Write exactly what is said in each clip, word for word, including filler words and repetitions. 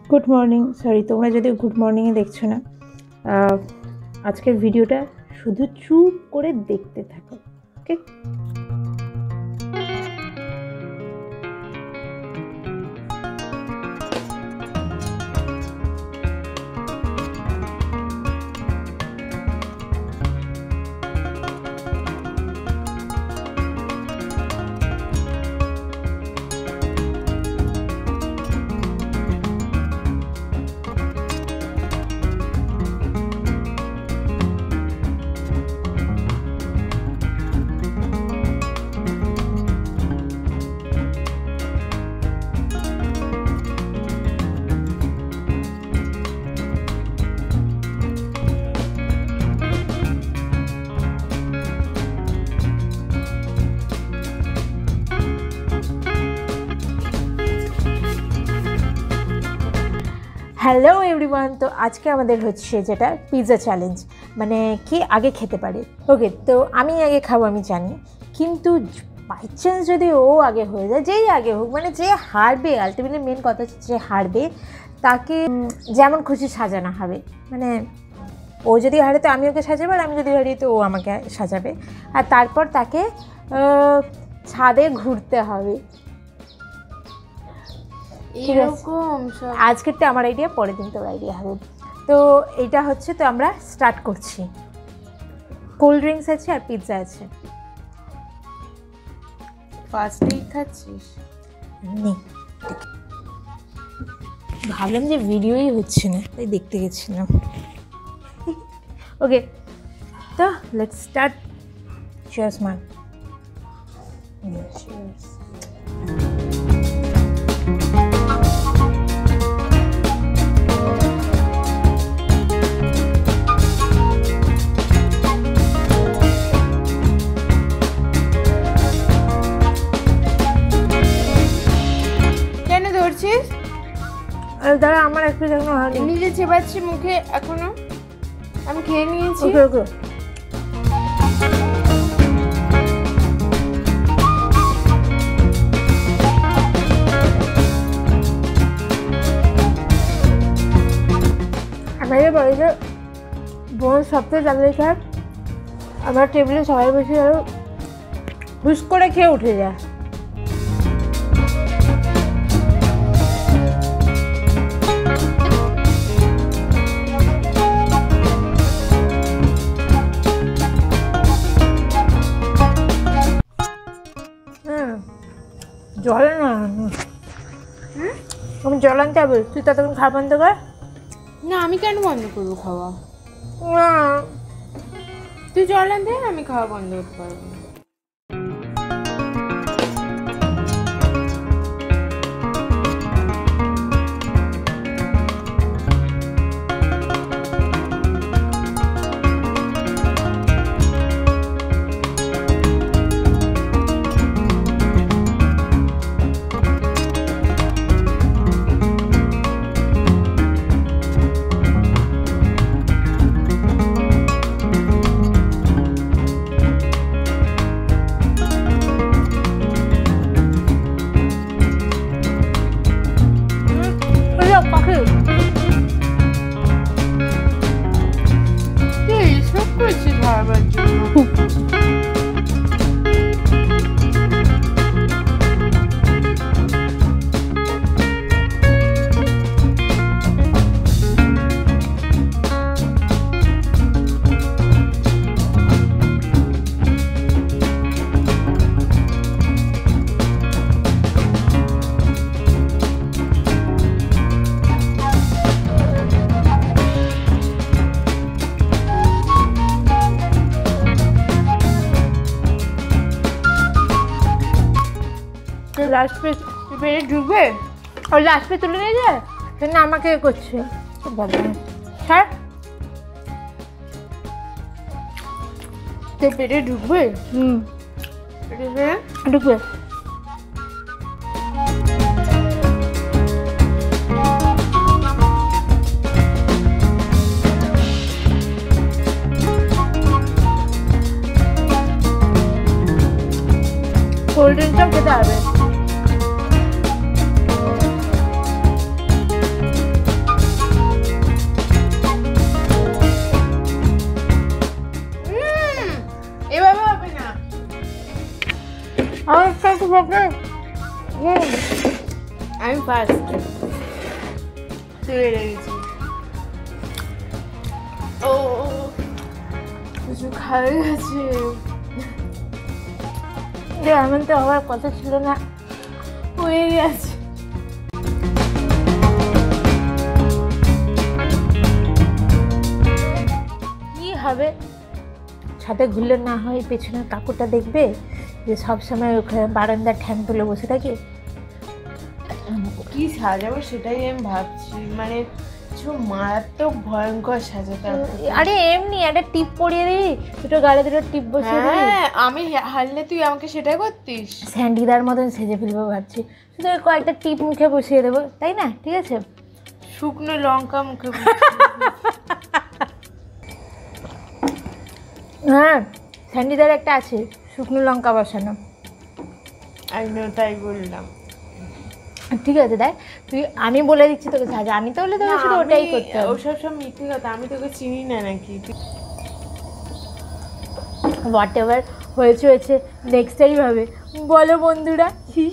Good morning. Sorry, তোমরা যদি good মর্নিংয়ে দেখছো না, আজকের ভিডিওটা শুধু চুপ করে দেখতে থাকো, ওকে? হ্যালো এভরিওয়ান, তো আজকে আমাদের হচ্ছে যেটা পিৎজা চ্যালেঞ্জ, মানে কে আগে খেতে পারে। ওকে, তো আমি আগে খাবো আমি জানি, কিন্তু বাই চান্স যদি ও আগে হয়ে যায়, যেই আগে হোক, মানে যে হারবে, আলটিমেটলি মেন কথা হচ্ছে যে হারবে তাকে যেমন খুশি সাজানো হবে। মানে ও যদি হারে তো আমি ওকে সাজাবো, আর আমি যদি হারি তো ও আমাকে সাজাবে, আর তারপর তাকে ছাদে ঘুরতে হবে। এরকম আজকেরটা আমার আইডিয়া, পরের দিন তোর আইডিয়া হবে। তো এইটা হচ্ছে, তো আমরা স্টার্ট করছি। কোল্ড ড্রিঙ্কস আছে আর পিৎজা আছে। ফার্স্টেই খাচ্ছিস? নে, ভাবলাম যে ভিডিওই হচ্ছে না, তাই দেখতে গেছিলাম। ওকে, তো let's start. Cheers man. Cheers. দাঁড়া, আমার একটু এখনো হয়নি। নিজে চেবাচ্ছি মুখে এখনো, আমি খেয়ে নিয়েছি। ওকে ওকে, আমাদের বাড়িতে বোন সপ্তাহে তাদের খায়, আমার টেবিলে সবাই বসে আরো হুস করে খেয়ে উঠে যায়। জল না, আমি জল আনতে হবে, তুই ততক্ষণ খাওয়া বন্ধ কর। না, আমি কেন বন্ধ করবো খাওয়া? না, তুই জল আনতে, আমি খাওয়া বন্ধ করতে পারবো না। লাস্ট পে পেরে ঢুকবে, আর লাস্ট পে তুলে নিয়ে যায়, সেটা আমাকে করছে। হ্যাঁ, তো পেটে ঢুকবে? হুম, ঢুকবে। কোল্ড ড্রিঙ্কটাও খেতে হবে। বাপরে আমি ফার্স্ট, তুই হেরে গেছিস। ও কিছু খাওয়া গেছে, এমন তো হওয়ার কথা ছিল না, হয়ে গেছে। কি হবে, ছাদে ঘুরলে না হয় পেছনের কাকুটা দেখবে যে সবসময় ওখানে বারান্দার ঠ্যাং তুলে বসে থাকে। কি সাজাবো সেটাই আমি ভাবছি, মানে কিছু মারাত্মক ভয়ঙ্কর সাজাতে হবে। আরে এমনি একটা টিপ পরিয়ে দিই, দুটো গালে দুটো টিপ বসিয়ে দিই। হ্যাঁ, আমি হারলে তুই আমাকে সেটাই করতিস। স্যান্ডিদার মতন সেজে ফেলবো ভাবছি, শুধু কয়েকটা টিপ মুখে বসিয়ে দেবো, তাই না? ঠিক আছে, শুকনো লঙ্কা মুখে। হ্যাঁ স্যান্ডিদার একটা আছে শুকনো লঙ্কা বসানো। আমি তাই বললাম। ঠিক আছে দেখ, তুই আমি বলে দিচ্ছি তোকে সাজা, আমি তো বলে তোকে শুধু ওটাই করতে হবে। ওসব সব মিথ্যে কথা, আমি তোকে চিনি না নাকি? হোয়াট এভার হয়েছে হয়েছে, নেক্সট টাইম হবে। বলো বন্ধুরা,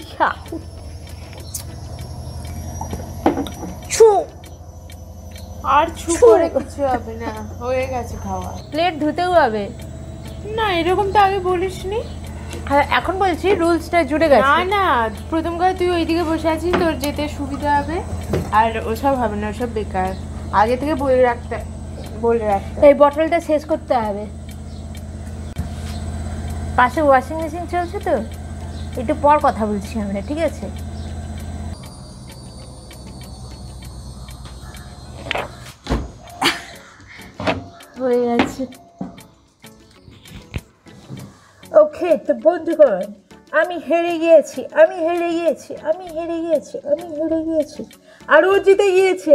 ছু আর ছু করে কিছু হবে না, হয়ে গেছে খাওয়া। প্লেট ধুতেও হবে না, এরকম তো আগে বলিসনি। হ্যাঁ এখন বলছি, রুলসটা জুড়ে গেছে। না না, প্রথম কথা তুই ওইদিকে বসে আছিস, তোর যেতে সুবিধা হবে। আর ওসব হবে না, ওসব বেকার, আগে থেকে বলে রাখতে বলে রাখতে এই বটলটা শেষ করতে হবে। পাশে ওয়াশিং মেশিন চলছে তো, একটু পর কথা বলছি আমরা, ঠিক আছে? হয়ে গেছে। ওকে তো বন্ধুগণ, আমি হেরে গিয়েছি, আমি হেরে গিয়েছি, আমি হেরে গিয়েছি, আমি হেরে গিয়েছি, আর ও জিতে গিয়েছে।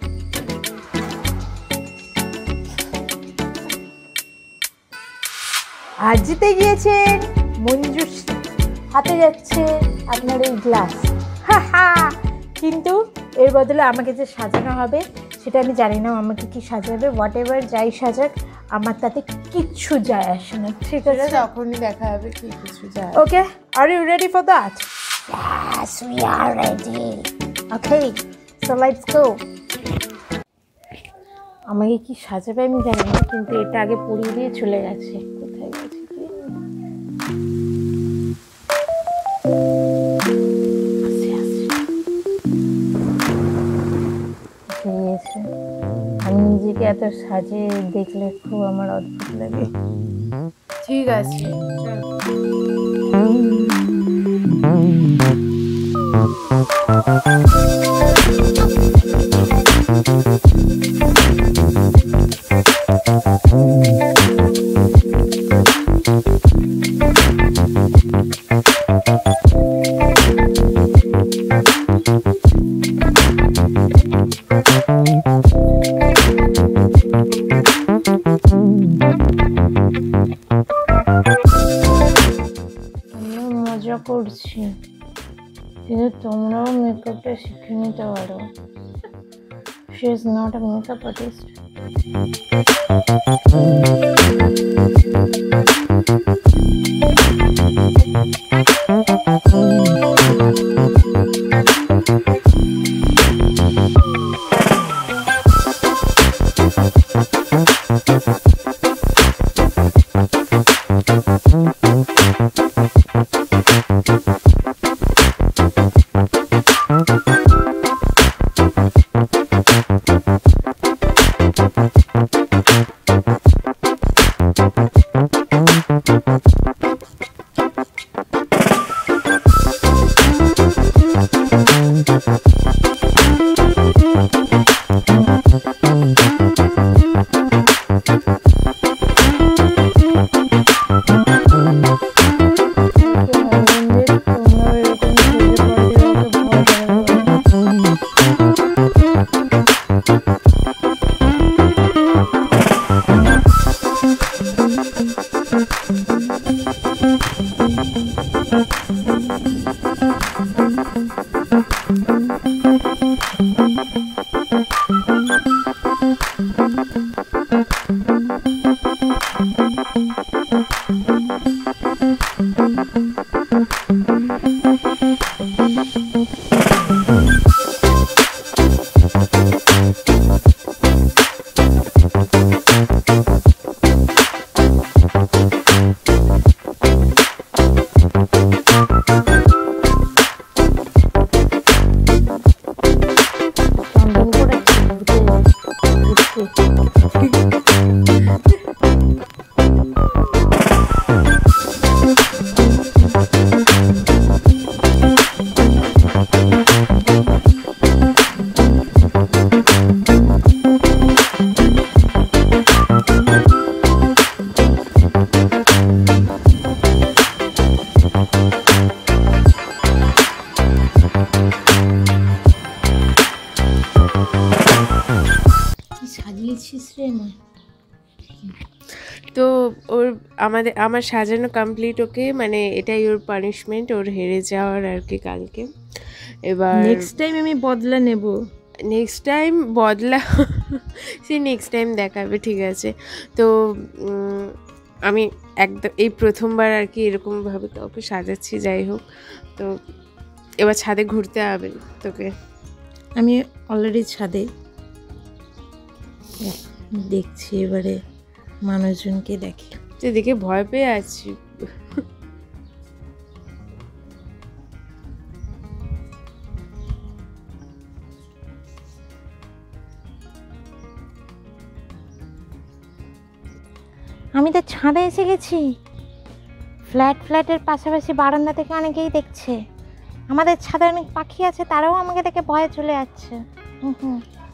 আর জিতে গিয়েছেন মঞ্জুস, হাতে যাচ্ছে আপনার এই গ্লাস। হা হা, কিন্তু এর বদলে আমাকে যে সাজানো হবে সেটা আমি জানি না, আমাকে কি সাজাবে। হোয়াট এভার যাই সাজাক আমার তাতে কিচ্ছু যায় আসে না, ঠিক আছে? তখনই দেখা হবে কি কিছু যায়। Okay, are you ready for that? Yes, we are ready. Okay, so let's go. আমাকে কি সাজাবে আমি জানি না, কিন্তু এটা আগে পরিয়ে দিয়ে চলে গেছে। কোথায় গেছে কি? আসে, আসে। এসে গিয়েছে। আমি নিজেকে এত সাজে দেখলে খুব আমার অদ্ভুত লাগে। ঠিক আছে, মজা করছি, কিন্তু তোমরাও মেকআপটা শিখে নিতে পারো। She is not a makeup artist. বলছিস রে মা? তো ওর আমাদের আমার সাজানো কমপ্লিট, ওকে মানে এটাই ওর পানিশমেন্ট, ওর হেরে যাওয়ার আর কি কালকে। এবার নেক্সট টাইম আমি বদলা নেব। নেক্সট টাইম বদলা সে নেক্সট টাইম দেখাবে, ঠিক আছে। তো আমি একদম এই প্রথমবার আর কি এরকমভাবে কাউকে সাজাচ্ছি, যাই হোক। তো এবার ছাদে ঘুরতে হবে তোকে। আমি অলরেডি ছাদে দেখছি, এবারে মানুষজনকে দেখি। তো দেখে ভয় পেয়ে আছি। আমি তো ছাদে এসে গেছি। ফ্ল্যাট ফ্ল্যাটের পাশাপাশি বারান্দা থেকে অনেকেই দেখছে। আমাদের ছাদে অনেক পাখি আছে, তারাও আমাকে দেখে ভয়ে চলে যাচ্ছে। হুম হুম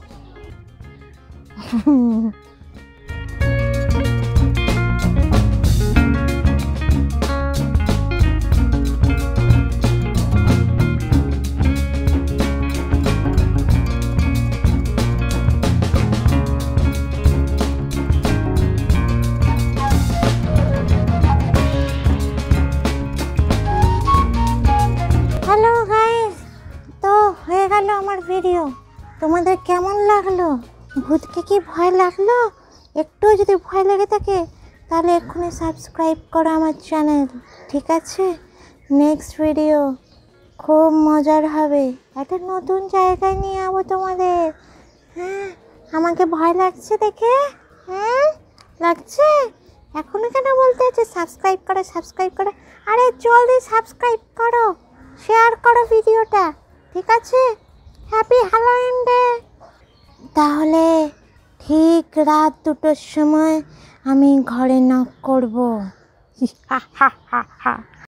হ্যালো গাইস, তো হয়ে গেল আমার ভিডিও। তোমাদের কেমন লাগলো? ভূতকে কি ভয় লাগলো? একটু যদি ভয় লেগে থাকে তাহলে এক্ষুনি সাবস্ক্রাইব করো আমার চ্যানেল, ঠিক আছে? নেক্সট ভিডিও খুব মজার হবে, একটা নতুন জায়গায় নিয়ে যাবো তোমাদের। হ্যাঁ, আমাকে ভয় লাগছে দেখে? হ্যাঁ লাগছে? এখনো কেন বলতে হচ্ছে সাবস্ক্রাইব করো সাবস্ক্রাইব করো? আরে জলদি সাবস্ক্রাইব করো, শেয়ার করো ভিডিওটা, ঠিক আছে? Happy Halloween day. তাহলে ঠিক রাত দুটোর সময় আমি ঘরে নক করবো। হা হা হা হা।